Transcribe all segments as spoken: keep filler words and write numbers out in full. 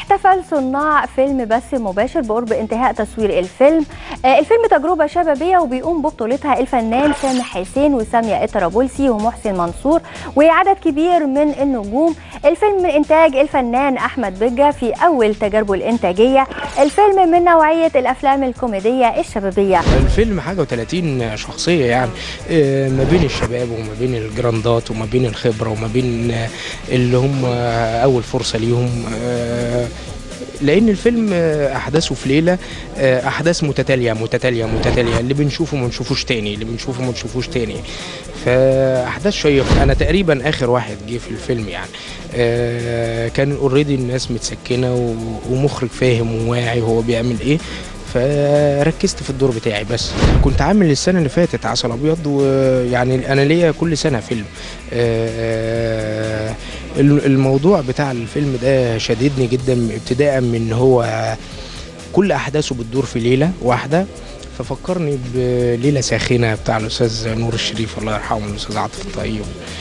احتفل صناع فيلم بث مباشر بقرب انتهاء تصوير الفيلم. الفيلم تجربة شبابية وبيقوم ببطولتها الفنان سامح حسين وسامية الطرابلسي ومحسن منصور وعدد كبير من النجوم. الفيلم من إنتاج الفنان أحمد بجة في أول تجاربه الإنتاجية. الفيلم من نوعية الأفلام الكوميدية الشبابية. الفيلم حاجة وثلاثين شخصية يعني ما بين الشباب وما بين الجراندات وما بين الخبرة وما بين اللي هم أول فرصة ليهم، لأن الفيلم أحداثه في ليلة أحداث متتالية متتالية متتالية اللي بنشوفه ما نشوفوش تاني اللي بنشوفه ما نشوفوش تاني فأحداث شيقة. أنا تقريبا آخر واحد جه في الفيلم يعني كان اوريدي الناس متسكنة ومخرج فاهم وواعي هو بيعمل إيه، فركزت في الدور بتاعي. بس كنت عامل السنه اللي فاتت عسل ابيض، ويعني انا ليا كل سنه فيلم. الموضوع بتاع الفيلم ده شددني جدا، ابتداء من هو كل احداثه بتدور في ليله واحده، ففكرني بليله ساخنه بتاع الاستاذ نور الشريف الله يرحمه، الاستاذ عاطف الطيب.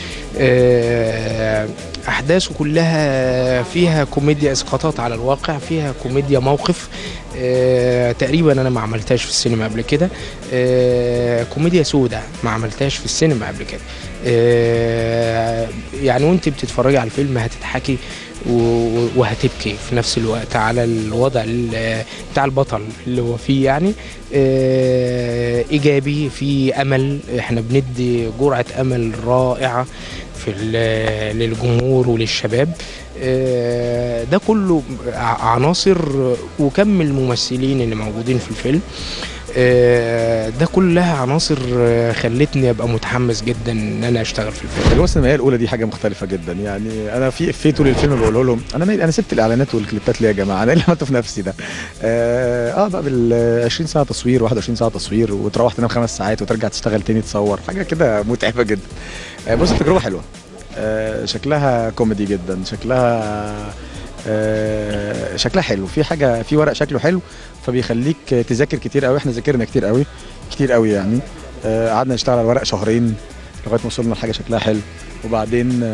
أحداثه كلها فيها كوميديا، إسقاطات على الواقع، فيها كوميديا موقف أه تقريبا أنا ما عملتهاش في السينما قبل كده. أه كوميديا سودة ما عملتهاش في السينما قبل كده. أه يعني وانت بتتفرجي على الفيلم هتضحكي وهتبكي في نفس الوقت على الوضع بتاع البطل اللي هو فيه يعني. أه إيجابي، في أمل، احنا بندي جرعة أمل رائعة في للجمهور وللشباب. ده كله عناصر وكم الممثلين اللي موجودين في الفيلم، ده كلها عناصر خلتني ابقى متحمس جدا ان انا اشتغل في الفيلم. التجربه السينمائيه الاولى دي حاجه مختلفه جدا يعني. انا في افيه طول الفيلم بقوله لهم، انا انا سبت الاعلانات والكليبات ليه يا جماعه؟ انا اللي عملته في نفسي ده. اه, آه بقى بال عشرين ساعه تصوير، واحد وعشرين ساعه تصوير، وتروح تنام خمس ساعات وترجع تشتغل تاني تصور، حاجه كده متعبه جدا. آه بص التجربه حلوه، آه شكلها كوميدي جدا، شكلها آه شكلها حلو، في حاجه في ورق شكله حلو فبيخليك تذاكر كتير قوي. احنا ذاكرنا كتير قوي كتير قوي يعني. قعدنا آه نشتغل على الورق شهرين لغايه ما وصلنا لحاجه شكلها حلو. وبعدين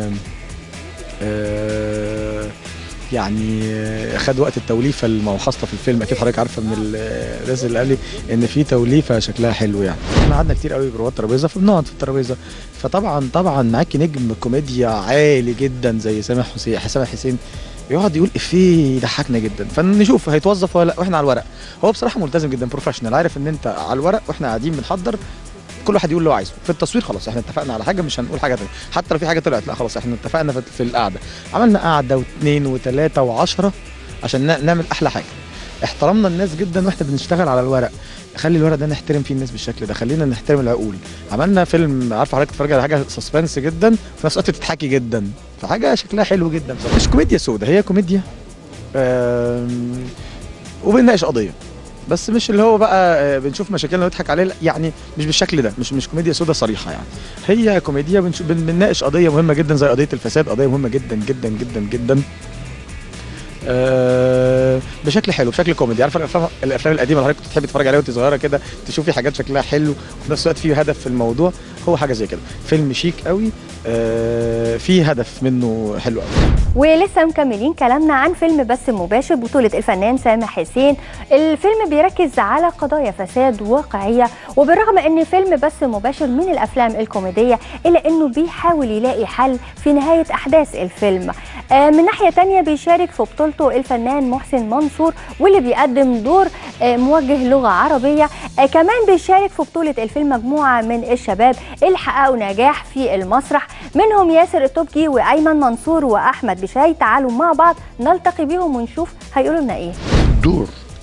آه يعني خد وقت التوليفه الموحصه في الفيلم، اكيد حضرتك عارفه من الناس اللي قال لي ان في توليفه شكلها حلو يعني. احنا قعدنا كتير قوي جوه الترابيزه، فبنقعد في الترابيزه، فطبعا طبعا معاكي نجم كوميديا عالي جدا زي سامح حسين سامح حسين يقعد يقول افيه يضحكنا جدا، فنشوف هيتوظف ولا لا. واحنا على الورق هو بصراحه ملتزم جدا، بروفيشنال، عارف ان انت على الورق واحنا قاعدين بنحضر كل واحد يقول اللي هو عايزه. في التصوير خلاص احنا اتفقنا على حاجه، مش هنقول حاجه ثانيه، حتى لو في حاجه طلعت لا خلاص احنا اتفقنا في القعده. عملنا قعده واثنين وثلاثه وعشرة عشان نعمل احلى حاجه. احترمنا الناس جدا واحنا بنشتغل على الورق، خلي الورق ده نحترم فيه الناس بالشكل ده، خلينا نحترم العقول. عملنا فيلم، عارفه حضرتك تتفرج على حاجه سسبنس جدا في نفس الوقت تضحكي جدا، فحاجه شكلها حلو جدا. مش كوميديا سودة، هي كوميديا وبنناقش قضيه، بس مش اللي هو بقى بنشوف مشاكلنا ونضحك عليها يعني، مش بالشكل ده، مش مش كوميديا سودة صريحه يعني. هي كوميديا بنناقش قضيه مهمه جدا زي قضيه الفساد، قضيه مهمه جدا جدا جدا جدا أه بشكل حلو، بشكل كوميدي. عارفه الافلام الافلام القديمه اللي حضرتك كنت تحبي تتفرج عليها وانت صغيره كده، تشوفي حاجات شكلها حلو وفي نفس الوقت فيه هدف في الموضوع، هو حاجه زي كده. فيلم شيك قوي، أه فيه هدف منه حلو قوي. ولسه مكملين كلامنا عن فيلم بث مباشر بطولة الفنان سامح حسين. الفيلم بيركز على قضايا فساد واقعية، وبالرغم ان فيلم بث مباشر من الافلام الكوميدية الا انه بيحاول يلاقي حل في نهاية احداث الفيلم. آه من ناحية تانية بيشارك في بطولته الفنان محسن منصور واللي بيقدم دور آه موجه لغة عربية. آه كمان بيشارك في بطولة الفيلم مجموعة من الشباب اللي حققوا نجاح في المسرح، منهم ياسر التوبكي وايمن منصور واحمد بشاي. تعالوا مع بعض نلتقي بيهم ونشوف هيقولوا لنا ايه. دور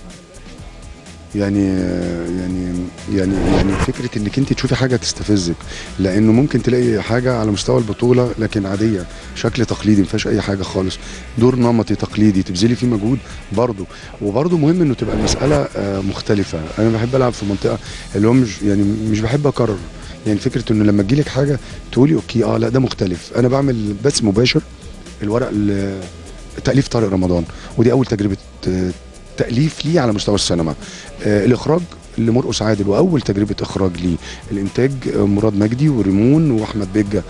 يعني يعني يعني يعني فكره انك انت تشوفي حاجه تستفزك، لانه ممكن تلاقي حاجه على مستوى البطوله لكن عاديه، شكل تقليدي ما فيهاش اي حاجه خالص، دور نمطي تقليدي تبذلي فيه مجهود برضه. وبرضه مهم انه تبقى المساله مختلفه. انا بحب العب في منطقه اللي هو مش يعني مش بحب اكرر، يعني فكره انه لما تجيلك حاجه تقولي اوكي اه لا ده مختلف. انا بعمل بث مباشر الورق تأليف طارق رمضان، ودي أول تجربة تأليف لي على مستوى السينما. آه الإخراج لمرقس عادل، وأول تجربة إخراج لي. الإنتاج مراد مجدي وريمون وأحمد بجة.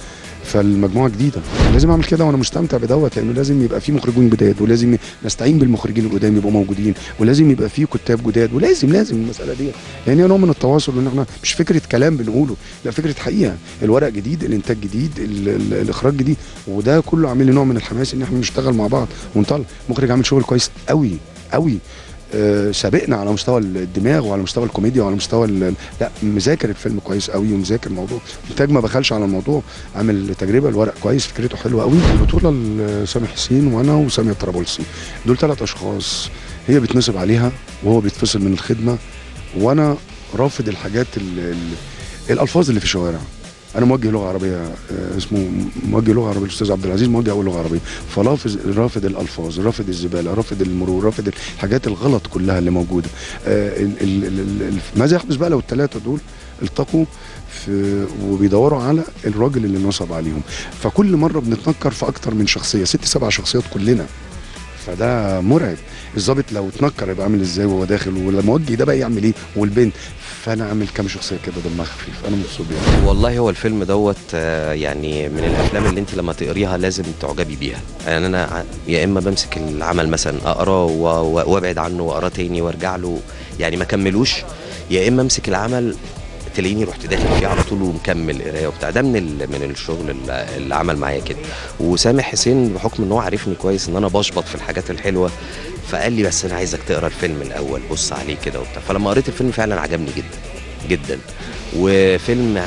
فالمجموعه جديده لازم اعمل كده وانا مستمتع بدوت، لانه لازم يبقى في مخرجين جداد، ولازم نستعين بالمخرجين القدام يبقوا موجودين، ولازم يبقى في كتاب جداد، ولازم لازم المساله دي يعني نوع من التواصل، وان احنا مش فكره كلام بنقوله، لا فكره حقيقه، الورق جديد، الانتاج جديد، ال ال الاخراج جديد، وده كله عامل لي نوع من الحماس ان احنا نشتغل مع بعض ونطلع. مخرج عامل شغل كويس قوي قوي، آه سابقنا على مستوى الدماغ وعلى مستوى الكوميديا وعلى مستوى لا مذاكر الفيلم كويس قوي ومذاكر الموضوع، انتاج ما بخلش على الموضوع، عامل تجربه، الورق كويس، فكرته حلوه قوي. البطوله لسامح حسين وانا وساميه الطرابلسي، دول ثلاث اشخاص هي بتنصب عليها وهو بيتفصل من الخدمه، وانا رافض الحاجات ال ال الالفاظ اللي في الشوارع. انا موجه لغه عربيه، اسمه موجه لغه عربيه الاستاذ عبد العزيز، موجه اول لغه عربيه، فرافض رافض الالفاظ، رافض الزباله، رافض المرور، رافض الحاجات الغلط كلها اللي موجوده. ال ال ال ماذا يحدث بقى لو الثلاثه دول التقوا في وبيدوروا على الراجل اللي نصب عليهم؟ فكل مره بنتنكر في اكتر من شخصيه، ست سبع شخصيات كلنا، فده مرعب. الظابط لو اتنكر يبقى عامل ازاي وهو داخل، ولما وجه ده بقى يعمل ايه، والبنت. فانا عامل كام شخصيه كده دمها خفيف، انا مبسوط بيها. والله هو الفيلم دوت يعني من الافلام اللي انت لما تقريها لازم تعجبي بيها. يعني انا يا اما بمسك العمل مثلا اقراه وابعد عنه واقراه تاني وارجع له، يعني ما كملوش، يا اما امسك العمل تلاقيني رحت داخل فيه على طول ومكمل قرايه وبتاع. ده من من الشغل اللي عمل معايا كده. وسامح حسين بحكم ان هو عارفني كويس ان انا بشبط في الحاجات الحلوه، فقال لي بس انا عايزك تقرا الفيلم الاول، بص عليه كده وبتاع. فلما قريت الفيلم فعلا عجبني جدا جدا، وفيلم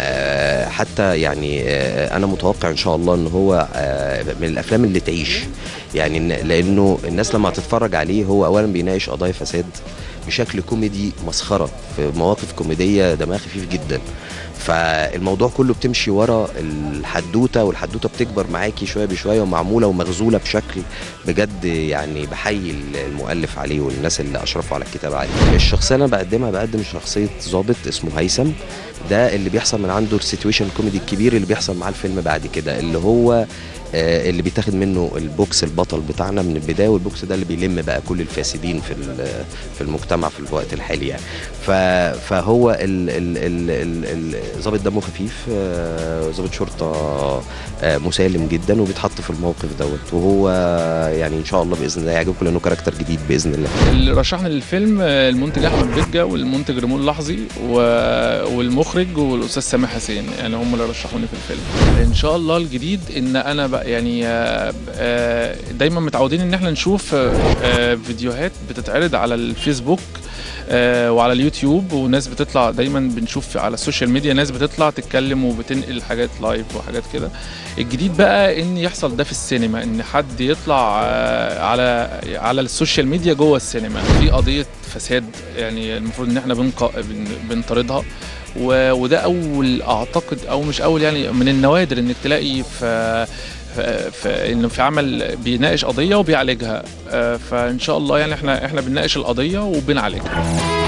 حتى يعني انا متوقع ان شاء الله ان هو من الافلام اللي تعيش، يعني لانه الناس لما هتتفرج عليه هو اولا بيناقش قضايا فساد بشكل كوميدي مسخره، في مواقف كوميديه دمها خفيف جدا. فالموضوع كله بتمشي ورا الحدوته، والحدوته بتكبر معاكي شويه بشويه، ومعموله ومغزوله بشكل بجد يعني بحيي المؤلف عليه والناس اللي اشرفوا على الكتابه عليه. الشخصيه اللي انا بقدمها بقدم شخصيه ضابط اسمه هيثم، ده اللي بيحصل من عنده السيتويشن كوميدي الكبير اللي بيحصل معاه الفيلم بعد كده، اللي هو اللي بيتاخد منه البوكس البطل بتاعنا من البدايه، والبوكس ده اللي بيلم بقى كل الفاسدين في في المجتمع في الوقت الحالي يعني. فهو الضابط دمه خفيف، ضابط شرطه مسالم جدا وبيتحط في الموقف دوت، وهو يعني ان شاء الله باذن الله يعجبكم لانه كاركتر جديد باذن الله. اللي رشحنا للفيلم المنتج احمد بجه والمنتج ريمون لحظي والمخرج والاستاذ سامح حسين، يعني هم اللي رشحوني في الفيلم. ان شاء الله الجديد ان انا بقى يعني دايما متعودين ان احنا نشوف فيديوهات بتتعرض على الفيسبوك وعلى اليوتيوب، وناس بتطلع دايما بنشوف على السوشيال ميديا ناس بتطلع تتكلم وبتنقل حاجات لايف وحاجات كده. الجديد بقى ان يحصل ده في السينما، ان حد يطلع على على السوشيال ميديا جوه السينما في قضيه فساد، يعني المفروض ان احنا بنطاردها، وده اول اعتقد او مش اول يعني من النوادر انك تلاقي في انه في عمل بيناقش قضيه وبيعالجها. فان شاء الله يعني احنا احنا بنناقش القضيه وبنعالجها.